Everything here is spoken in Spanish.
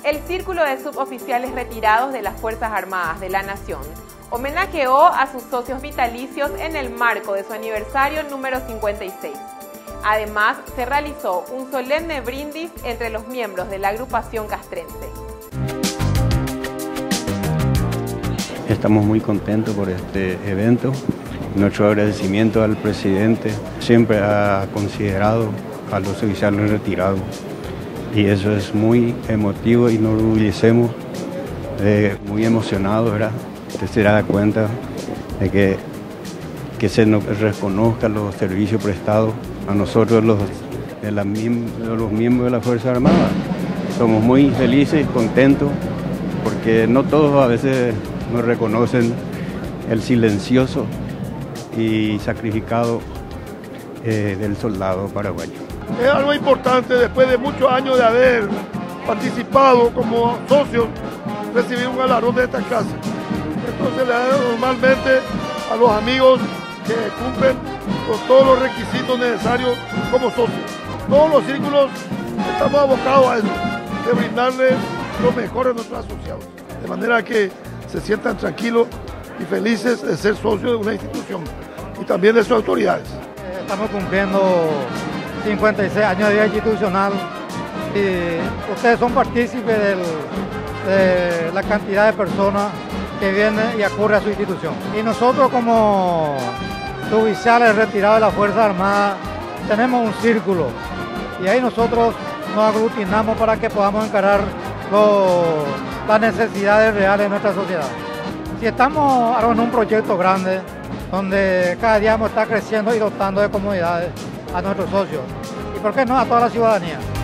El Círculo de Suboficiales Retirados de las Fuerzas Armadas de la Nación homenajeó a sus socios vitalicios en el marco de su aniversario número 56. Además, se realizó un solemne brindis entre los miembros de la agrupación castrense. Estamos muy contentos por este evento. Nuestro agradecimiento al presidente. Siempre ha considerado a los oficiales retirados y eso es muy emotivo y nos orgullecemos, muy emocionados, ¿verdad? Usted se da cuenta de que se nos reconozcan los servicios prestados a nosotros los miembros de la Fuerza Armada. Somos muy felices y contentos porque no todos a veces nos reconocen el silencioso y sacrificado del soldado paraguayo. Es algo importante después de muchos años de haber participado como socios, recibir un galardón de esta clase. Entonces le da normalmente a los amigos que cumplen con todos los requisitos necesarios como socios. Todos los círculos estamos abocados a eso, de brindarle lo mejor a nuestros asociados, de manera que se sientan tranquilos y felices de ser socios de una institución y también de sus autoridades. Estamos cumpliendo 56 años de vida institucional y ustedes son partícipes de la cantidad de personas que vienen y acurren a su institución. Y nosotros como suboficiales retirados de la Fuerza Armada tenemos un círculo y ahí nosotros nos aglutinamos para que podamos encarar las necesidades reales de nuestra sociedad. Si estamos ahora en un proyecto grande donde cada día vamos a estar creciendo y dotando de comodidades a nuestros socios y por qué no a toda la ciudadanía.